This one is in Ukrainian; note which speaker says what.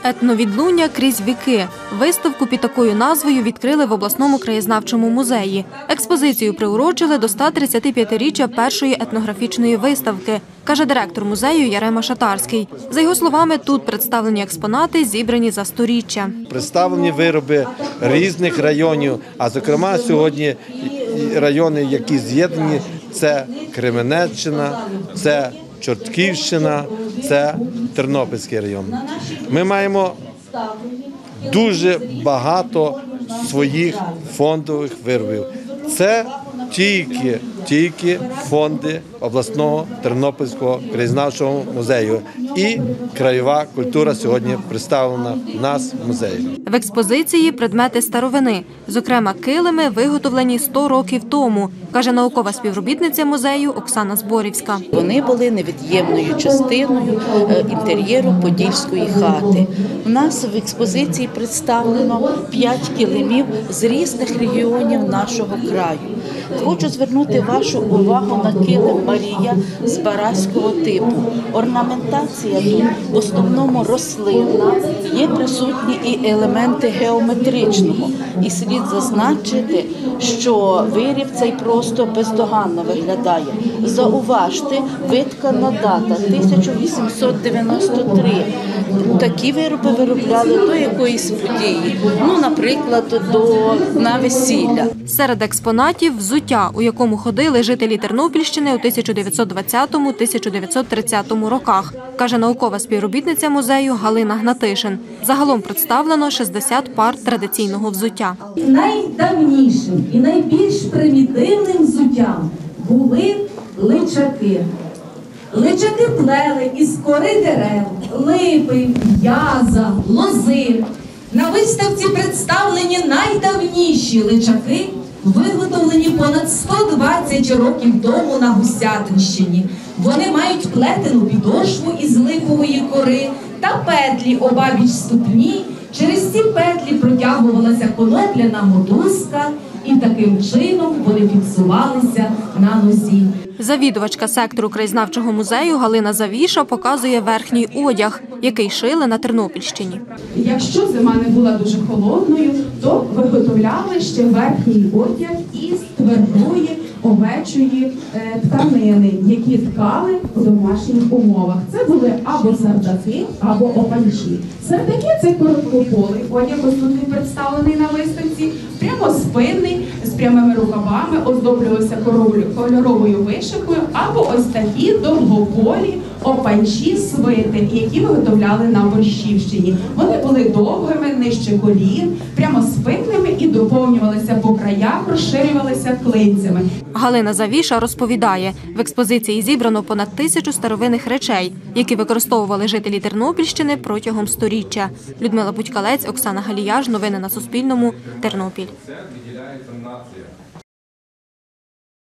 Speaker 1: Етновідлуння крізь віки. Виставку під такою назвою відкрили в обласному краєзнавчому музеї. Експозицію приурочили до 135-річчя першої етнографічної виставки, каже директор музею Ярема Шатарський. За його словами, тут представлені експонати, зібрані за сторіччя.
Speaker 2: Представлені вироби різних районів, а зокрема сьогодні райони, які з'єднані, це Кременеччина, це Чортківщина, це Тернопільський район. Ми маємо дуже багато своїх фондових виробів. Це тільки фонди обласного Тернопільського краєзнавчого музею. І краєва культура сьогодні представлена в нас в музеї.
Speaker 1: В експозиції предмети старовини, зокрема килими, виготовлені 100 років тому, каже наукова співробітниця музею Оксана Зборівська.
Speaker 3: Вони були невід'ємною частиною інтер'єру подільської хати. У нас в експозиції представлено 5 килимів з різних регіонів нашого краю. Хочу звернути вашу увагу на килим Марія з бараського типу. Орнаментація тут в основному рослинна, є присутні і елементи геометричного. І слід зазначити, що виріб цей просто бездоганно виглядає. Зауважте, виткана дата – 1893. Такі вироби виробляли до якоїсь події, наприклад, на весілля.
Speaker 1: Серед експонатів – взуття, у якому ходили жителі Тернопільщини у 1920-1930 роках, каже наукова співробітниця музею Галина Гнатишин. Загалом представлено 60 пар традиційного взуття.
Speaker 4: Найдавнішим і найбільш примітивним взуттям були личаки. Личаки плели із кори дерев, липи, в'яза, лози. На виставці представлені найдавніші личаки, виготовлені понад 120 років тому на Гусятинщині. Вони мають плетену підошву із липової кори та петлі обабіч ступні. Через ці петлі протягувалася конопляна мотузка, і таким чином вони фіксувалися на нозі.
Speaker 1: Завідувачка сектору краєзнавчого музею Галина Завіша показує верхній одяг, який шили на Тернопільщині.
Speaker 5: Якщо зима не була дуже холодною, то виготовляли ще верхній одяг із твердої овечої тканини, які ткали у домашніх умовах. Це були або сардаки, або опанчі. Сардаки – це короткополий одяг, ось тут він представлений на виставці, прямоспинний, з прямими рукавами, оздоблювався кольоровою вишивкою, або ось такі довгополі опанчі свити, які виготовляли на Борщівщині. Вони були довгими, нижче колін, прямоспинними і доповнювалися по краях, розширювалися клинцями.
Speaker 1: Галина Завіша розповідає, в експозиції зібрано понад 1000 старовинних речей, які використовували жителі Тернопільщини протягом сторіччя. Людмила Будькалець, Оксана Галіяж. Новини на Суспільному. Тернопіль.